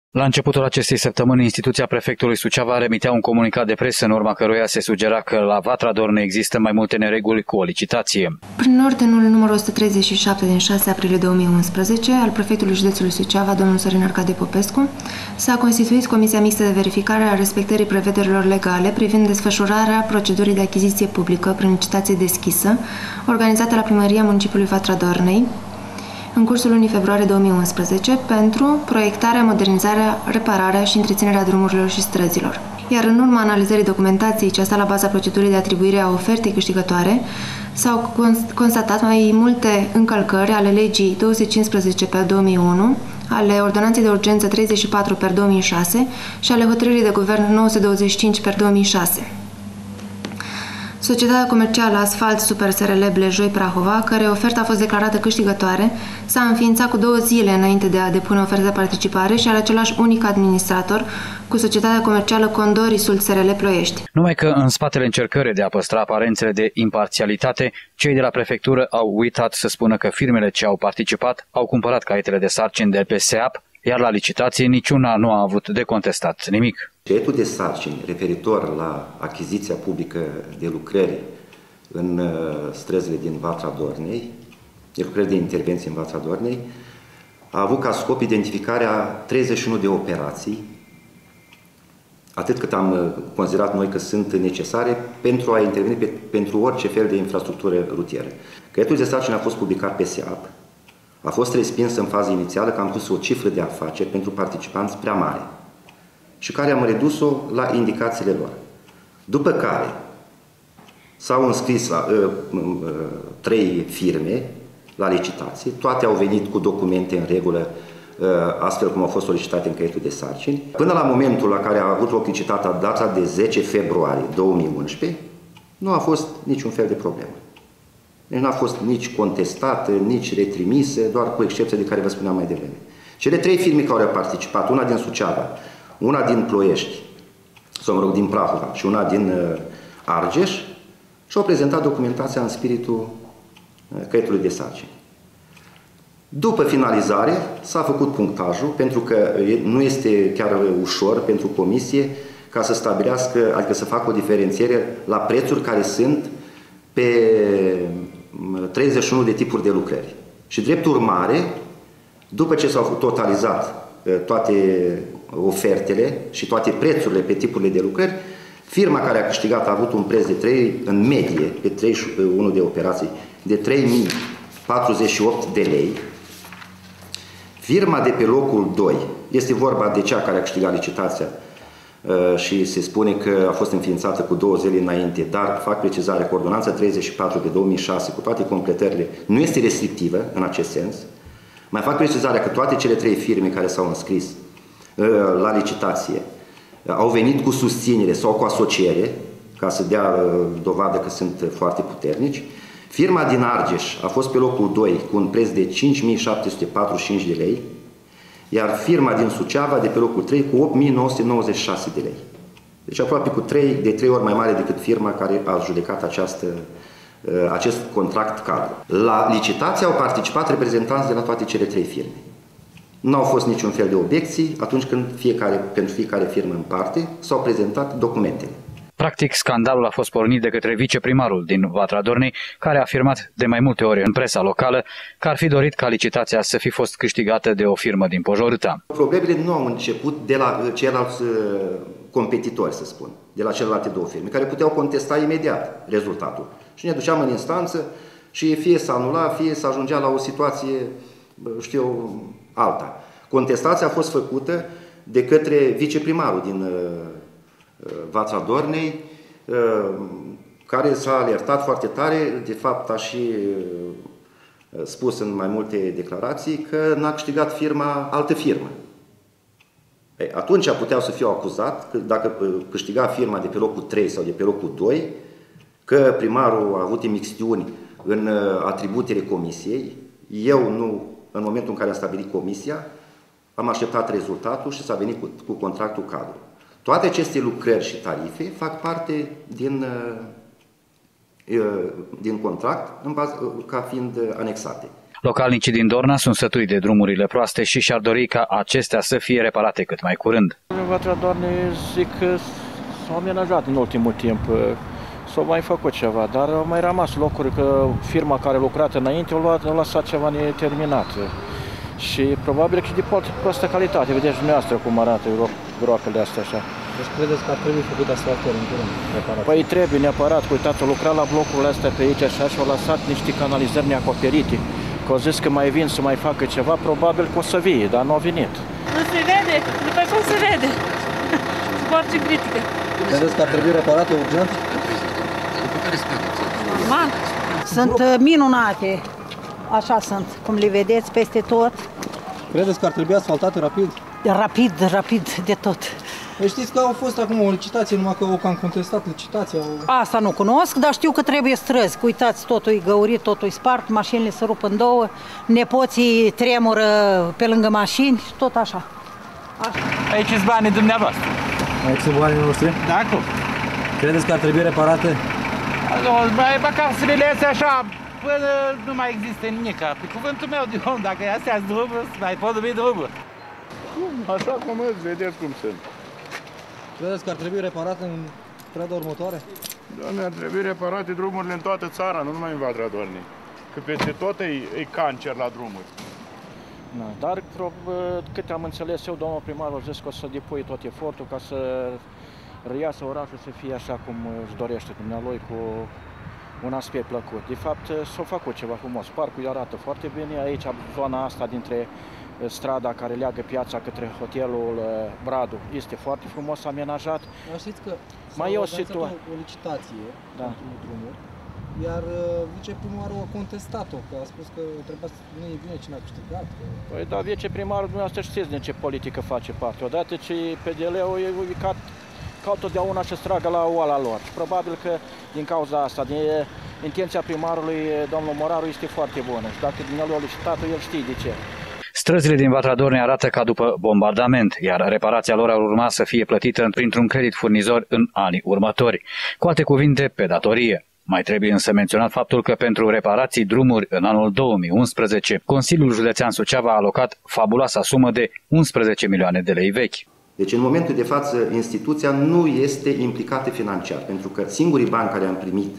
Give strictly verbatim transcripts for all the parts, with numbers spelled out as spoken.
La începutul acestei săptămâni, instituția prefectului Suceava remitea un comunicat de presă în urma căruia se sugera că la Vatra Dornei există mai multe nereguli cu o licitație. Prin ordinul numărul o sută treizeci și șapte din șase aprilie două mii unsprezece al prefectului județului Suceava, domnul Sorin Arcade Popescu, s-a constituit Comisia Mixtă de Verificare a respectării prevederilor legale privind desfășurarea procedurii de achiziție publică prin licitație deschisă, organizată la Primăria Municipiului Vatra Dornei, în cursul lunii februarie două mii unsprezece, pentru proiectarea, modernizarea, repararea și întreținerea drumurilor și străzilor. Iar în urma analizării documentației ce a stat la baza procedurii de atribuire a ofertei câștigătoare, s-au constatat mai multe încălcări ale legii două sute cincisprezece pe două mii unu, ale ordonanței de urgență treizeci și patru pe două mii șase și ale hotărârii de guvern nouă sute douăzeci și cinci pe două mii șase. Societatea comercială Asfalt Super S R L Blejoi Prahova, care oferta a fost declarată câștigătoare, s-a înființat cu două zile înainte de a depune oferta de participare și are același unic administrator cu Societatea comercială Condorisul S R L Ploiești. Numai că în spatele încercării de a păstra aparențele de imparțialitate, cei de la prefectură au uitat să spună că firmele ce au participat au cumpărat caietele de sarcini de pe S E A P, iar la licitație niciuna nu a avut de contestat nimic. Caietul de sarcini referitor la achiziția publică de lucrări în străzile din Vatra Dornei, de lucrări de intervenție în Vatra Dornei, a avut ca scop identificarea treizeci și unu de operații, atât cât am considerat noi că sunt necesare pentru a interveni pe, pentru orice fel de infrastructură rutieră. Caietul de sarcini a fost publicat pe S E A P, a fost respins în fază inițială că am pus o cifră de afaceri pentru participanți prea mare și care am redus-o la indicațiile lor. După care s-au înscris la, uh, uh, trei firme la licitație, toate au venit cu documente în regulă, uh, astfel cum au fost solicitate în caietul de sarcini. Până la momentul la care a avut loc licitația, data de zece februarie două mii unsprezece, nu a fost niciun fel de problemă. Nu a fost nici contestată, nici retrimisă, doar cu excepție de care vă spuneam mai devreme. Cele trei firme care au participat, una din Suceava, una din Ploiești, sau mă rog, din Prahova și una din uh, Argeș, și-au prezentat documentația în spiritul uh, caietului de sarcini. După finalizare s-a făcut punctajul, pentru că nu este chiar ușor pentru comisie ca să stabilească, adică să facă o diferențiere la prețuri care sunt pe treizeci și unu de tipuri de lucrări. Și drept urmare, după ce s-au totalizat toate ofertele și toate prețurile pe tipurile de lucrări, firma care a câștigat a avut un preț de trei, în medie, pe treizeci și unu de operații, de trei mii patruzeci și opt de lei. Firma de pe locul doi, este vorba de cea care a câștigat licitația și se spune că a fost înființată cu două zile înainte, dar fac precizare că ordonanța treizeci și patru pe două mii șase, cu toate completările, nu este restrictivă în acest sens. Mai fac precizarea că toate cele trei firme care s-au înscris la licitație au venit cu susținere sau cu asociere, ca să dea dovadă că sunt foarte puternici. Firma din Argeș a fost pe locul doi cu un preț de cinci mii șapte sute patruzeci și cinci de lei, iar firma din Suceava de pe locul trei cu opt mii nouă sute nouăzeci și șase de lei. Deci aproape cu trei, de trei ori mai mare decât firma care a judecat această, acest contract cadru. La licitație au participat reprezentanți de la toate cele trei firme. Nu au fost niciun fel de obiecții atunci când fiecare, pentru fiecare firmă în parte s-au prezentat documentele. Practic, scandalul a fost pornit de către viceprimarul din Vatra Dornei, care a afirmat de mai multe ori în presa locală că ar fi dorit ca licitația să fi fost câștigată de o firmă din Pojorâta. Problemele nu au început de la ceilalți competitori, să spun, de la celelalte două firme, care puteau contesta imediat rezultatul. Și ne duceam în instanță și fie s-a anulat, fie s-a ajungea la o situație, știu, alta. Contestația a fost făcută de către viceprimarul din Vatra Dornei, care s-a alertat foarte tare, de fapt a și spus în mai multe declarații că n-a câștigat firma altă firmă. Ei, atunci puteau să fiu acuzat că dacă câștiga firma de pe locul trei sau de pe locul doi, că primarul a avut imixtiuni în atributele comisiei. Eu nu, în momentul în care a stabilit comisia, am așteptat rezultatul și s-a venit cu, cu contractul cadru. Toate aceste lucrări și tarife fac parte din, din contract în bază, ca fiind anexate. Localnicii din Dorna sunt sătui de drumurile proaste și și-ar dori ca acestea să fie reparate cât mai curând. În Vatra Dornei zic că s-au amenajat în ultimul timp, s-au mai făcut ceva, dar au mai rămas locuri că firma care lucrat înainte a lăsat ceva neterminat. Și probabil că de proastă calitate, vedeți dumneavoastră cum arată groapele astea așa. Deci credeți că ar trebui făcut asfaltări în curând? Păi trebuie neapărat, uitați, au lucrat la blocurile astea pe aici așa și au lăsat niște canalizări neacoperite. Că au zis că mai vin să mai facă ceva, probabil că o să vie, dar nu au venit. Nu se vede, după cum se vede. Foarte critică. Credeți că ar trebui reparate urgent? Normal. Sunt minunate, așa sunt, cum le vedeți peste tot. Credeți că ar trebui asfaltate rapid? Rapid, rapid, de tot. Păi știți că au fost acum o licitație, numai că au cam contestat licitația. Asta nu cunosc, dar știu că trebuie străzi. Uitați, totul e găurit, totul e spart, mașinile se rup în două, nepoții tremură pe lângă mașini și tot așa. așa. Aici sunt banii dumneavoastră. Aici sunt banii noștri? Da, cum? Credeți că ar trebui reparate? Mai casele astea așa, până nu mai există nimic. Pe cuvântul meu de om, dacă astea sunt drumuri, mai pot numi drumuri. Așa cum îți vedeți cum sunt. Credeți că ar trebui reparate în perioada următoare? Doamne, ar trebui reparate drumurile în toată țara, nu numai în Vatra Dornei. Că peste tot e, e cancer la drumuri. Da, dar, câte am înțeles eu, domnul primar a zis că o să depui tot efortul ca să reiasă orașul să fie așa cum își dorește dumnealui, cu un aspect plăcut. De fapt, s-a făcut ceva frumos. Parcul arată foarte bine. Aici, zona asta dintre strada care leagă piața către hotelul Bradu este foarte frumos amenajat. Dar știți că mai e o situație o licitație da. pentru drumuri, iar viceprimarul a contestat-o, că a spus că trebuia să nu e bine cine a câștigat. Păi da, viceprimarul dumneavoastră știți din ce politică face parte. Odată ce P D L-ul e ubicat ca totdeauna să stragă la oala lor. Și probabil că din cauza asta, din intenția primarului, domnul Moraru, este foarte bună. Și dacă din el a licitat-o, el știe de ce. Străzile din Vatra Dornei arată ca după bombardament, iar reparația lor ar urma să fie plătită printr-un credit furnizor în anii următori. Cu alte cuvinte, pe datorie. Mai trebuie însă menționat faptul că pentru reparații drumuri în anul două mii unsprezece, Consiliul Județean Suceava a alocat fabuloasa sumă de unsprezece milioane de lei vechi. Deci în momentul de față instituția nu este implicată financiar, pentru că singurii bani care am primit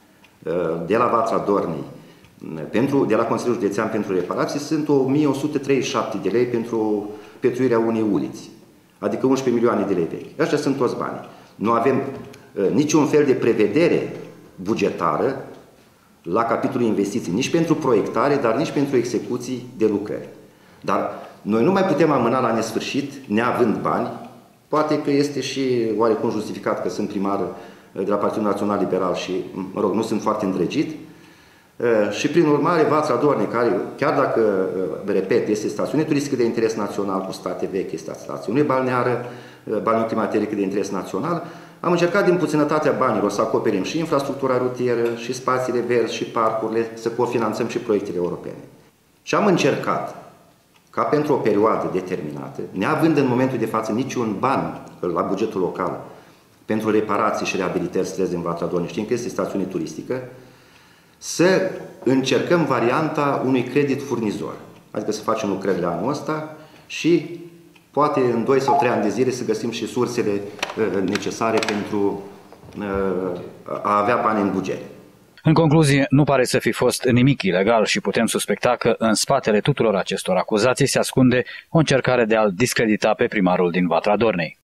de la Vatra Dornei, pentru, de la Consiliul Județean pentru reparații, sunt o mie o sută treizeci și șapte de lei pentru petruirea unei uliți, adică unsprezece milioane de lei vechi. Așa sunt toți banii. Nu avem uh, niciun fel de prevedere bugetară la capitolul investiții, nici pentru proiectare, dar nici pentru execuții de lucrări. Dar noi nu mai putem amâna la nesfârșit, neavând bani. Poate că este și oarecum justificat că sunt primar de la Partidul Național Liberal și, mă rog, nu sunt foarte îndrăgit. Și prin urmare, Vatra Dornei, care, chiar dacă, repet, este stațiune turistică de interes național cu state vechi, este stațiune balneară, balneă climaterică de interes național, am încercat din puținătatea banilor să acoperim și infrastructura rutieră, și spațiile verzi, și parcurile, să cofinanțăm și proiectele europene. Și am încercat ca pentru o perioadă determinată, neavând în momentul de față niciun ban la bugetul local pentru reparații și reabilitări străzi din Vatra Dornei, știm că este stațiune turistică, să încercăm varianta unui credit furnizor. Adică să facem lucrările anul ăsta și poate în doi sau trei ani de zile să găsim și sursele necesare pentru a avea bani în buget. În concluzie, nu pare să fi fost nimic ilegal și putem suspecta că în spatele tuturor acestor acuzații se ascunde o încercare de a-l discredita pe primarul din Vatra Dornei.